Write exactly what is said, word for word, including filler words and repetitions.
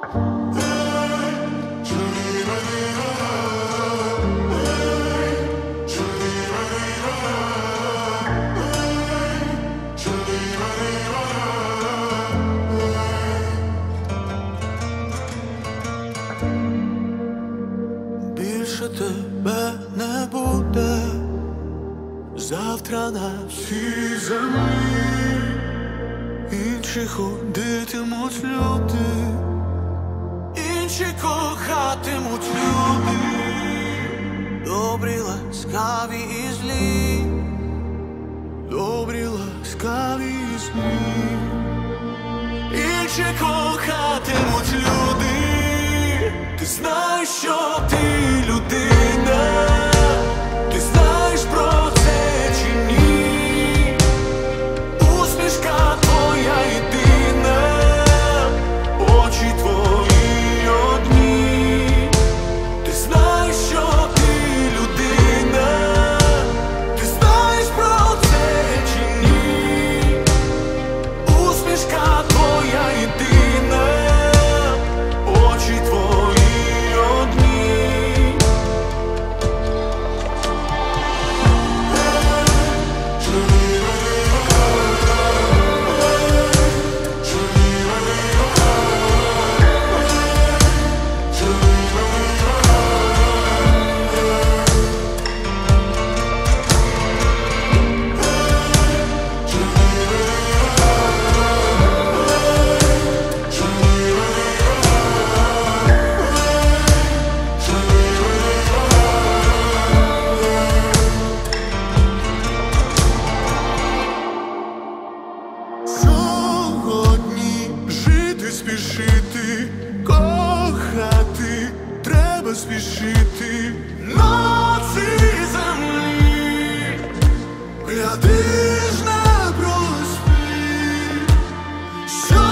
Більше тебе не буде завтра на всій землі. Інші ходитимуть люди, інші кохатимуть люди, добрі, ласкаві і злі, добрі, ласкаві і злі, інші кохатимуть люди. Ти знаєш, що ти людина, ти знаєш про це чи ні? Усмішка твоя єдина, очі твої одні. Ти знаєш, що ти людина, ти знаєш про це чи ні? Усмішка твоя єдина, очі твої. Спішити, кохати, треба спішити на цій землі. Гляди ж, не проспи, що